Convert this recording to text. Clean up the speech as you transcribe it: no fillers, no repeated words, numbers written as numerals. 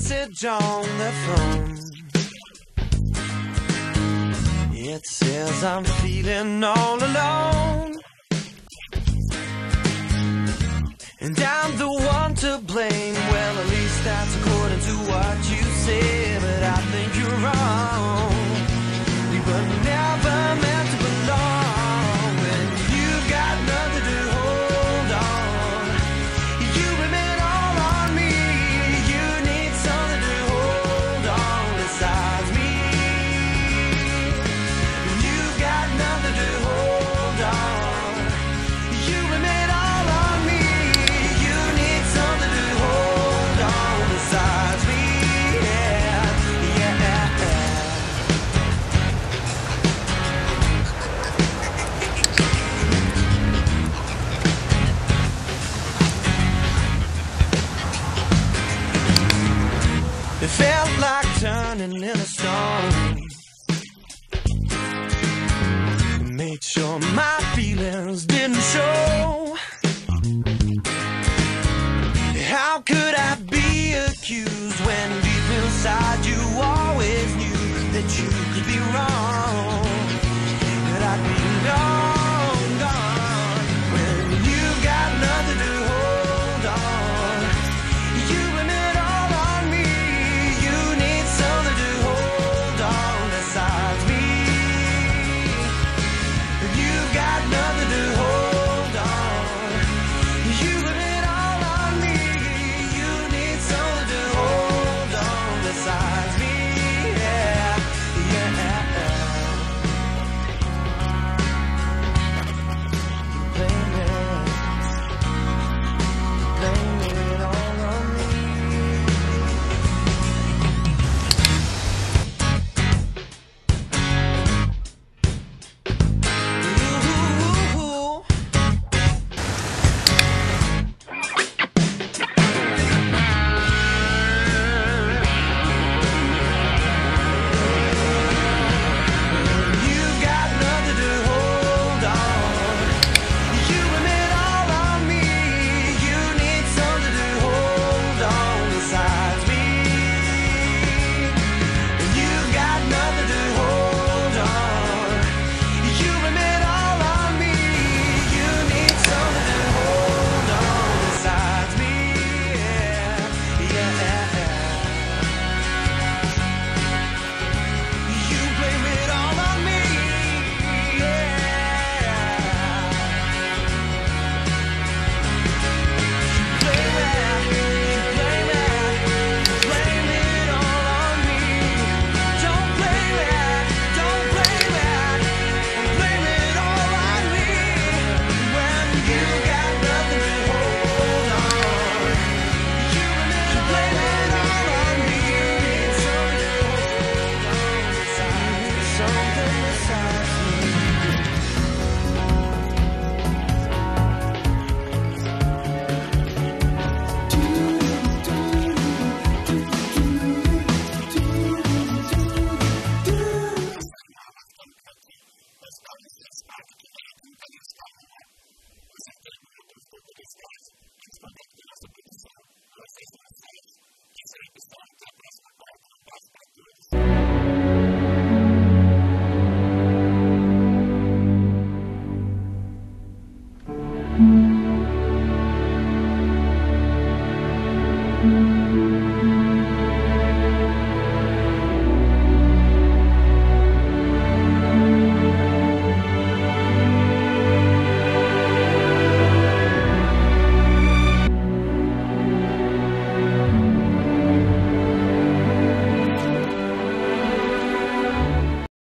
message on the phone. It says I'm feeling all alone, and I'm the one to blame. Well, at least that's according to what you say, but I think you're wrong. We were never meant to belong, and you've got nothing to hold on. You remain all on me. You need something to hold on besides me. You've got nothing to hold on. You remain all on me. You need something to hold on besides me. Yeah, yeah. It felt like turning in a storm. Made sure my feelings didn't show. How could I be accused when deep inside you always knew that you could be wrong, that I'd be lost?